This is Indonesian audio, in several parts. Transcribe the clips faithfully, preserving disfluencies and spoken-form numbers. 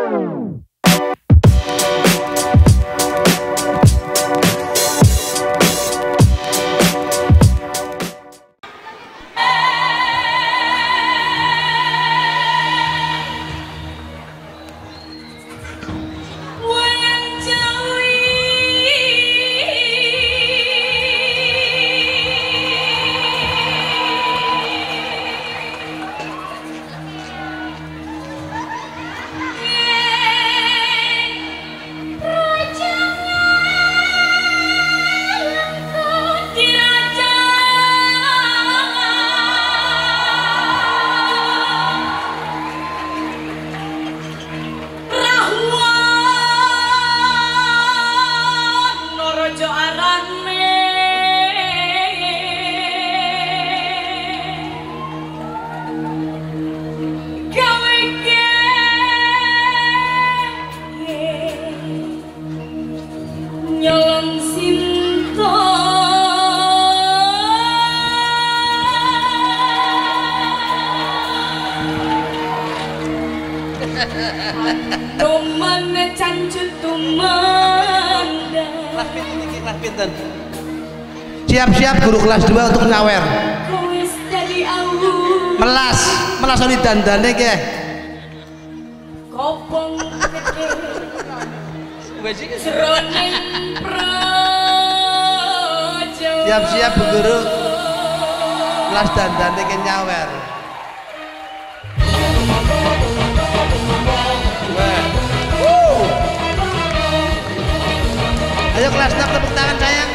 Siap-siap guru kelas dua untuk nyawer. Melas, melas oli dandane ke. Kopong gede. Siap-siap bu guru kelas dandane ke nyawer. Ayo kelas enam tepuk tangan sayang.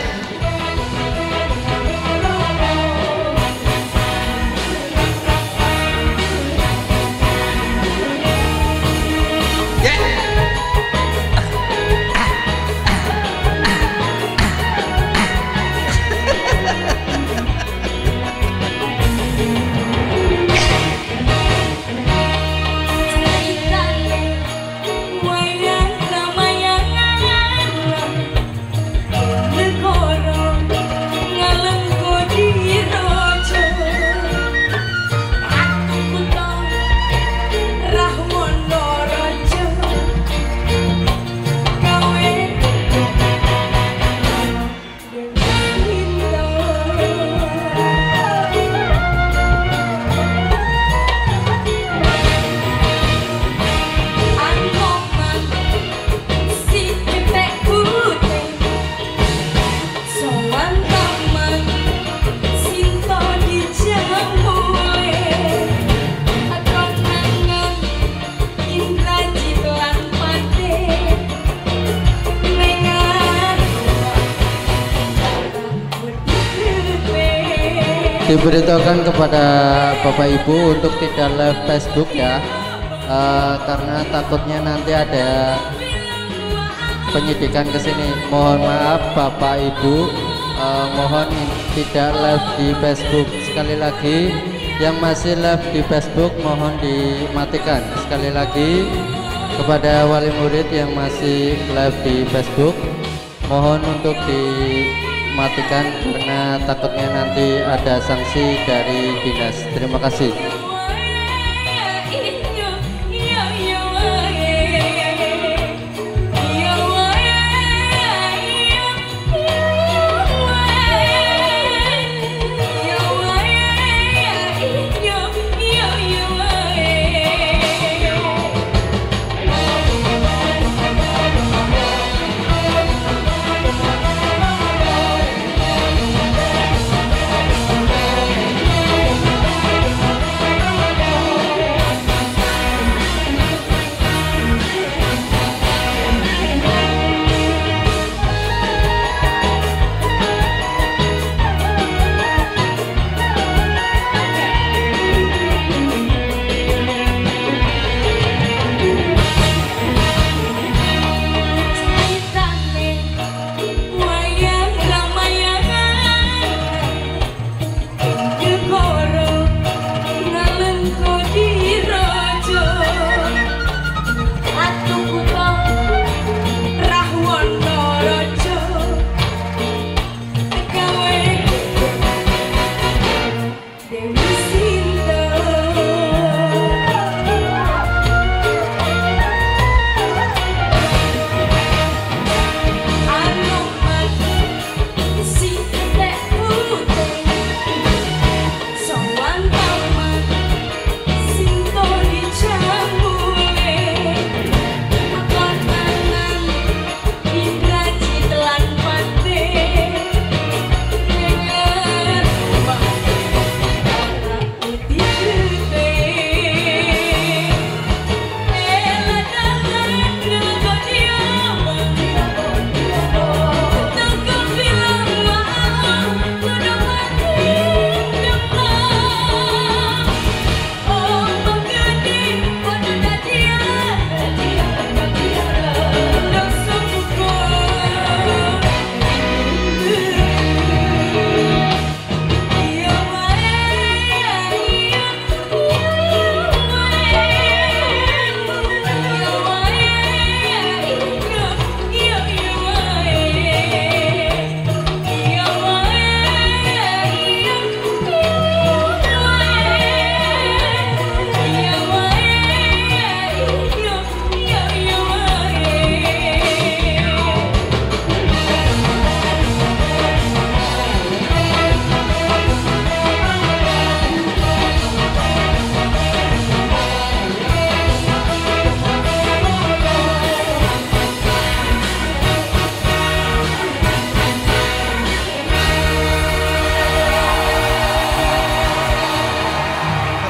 Diberitahukan kepada Bapak Ibu untuk tidak live Facebook ya, uh, karena takutnya nanti ada penyidikan ke sini. Mohon maaf Bapak Ibu, uh, mohon tidak live di Facebook. Sekali lagi yang masih live di Facebook mohon dimatikan. Sekali lagi kepada wali murid yang masih live di Facebook mohon untuk dimatikan karena takutnya nanti ada sanksi dari dinas. Terima kasih.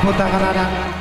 tepuk tangan anak